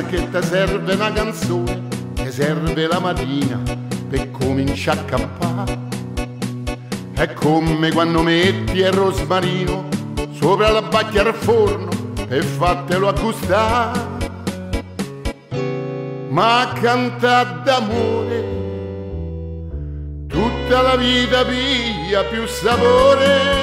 che ti serve una canzone, ti serve la mattina per cominciare a campare. È come quando metti il rosmarino sopra la bacchia al forno e fatelo gustare. Ma cantare d'amore tutta la vita piglia più sapore,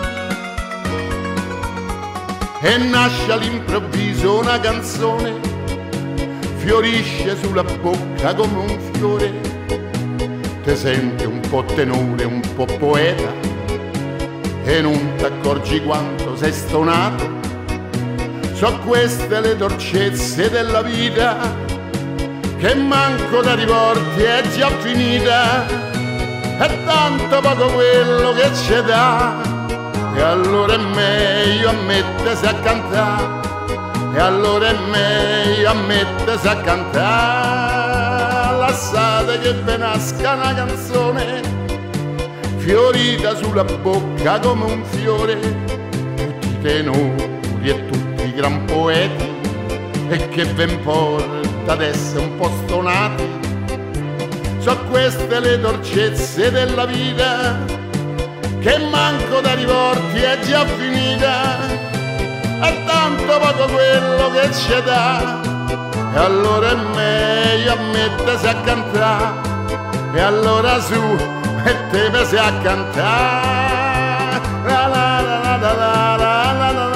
e nasce all'improvviso una canzone, fiorisce sulla bocca come un fiore. Te senti un po' tenore, un po' poeta, e non t'accorgi quanto sei stonato. So queste le dolcezze della vita, che manco da riporti è già finita. È tanto poco quello che c'è da, e allora è meglio ammettersi a cantare, e allora è meglio ammettersi a cantare. Lasciate che ve nasca una canzone, fiorita sulla bocca come un fiore. Tutti i tenori e tutti i gran poeti, e che ve importa ad essere un po' stonati. So queste le dolcezze della vita, che manco da riporti è già finita. È tanto poco quello che c'è da, e allora è meglio ammettersi a cantare, e allora su, mettetemi a cantare. La la la la la la la la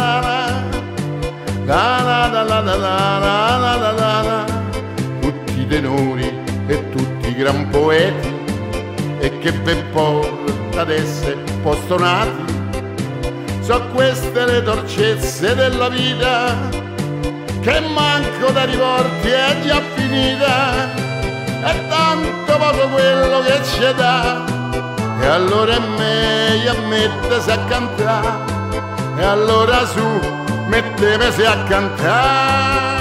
la la la la la la. Tutti i tenori e tutti i gran poeti, e che ve porta ad essere un po' stonati. So queste le dolcezze della vita, che manco da riporti è già finita. È tanto poco quello che c'è da, e allora è meglio ammettersi a cantare, e allora su, mettetemi a cantare.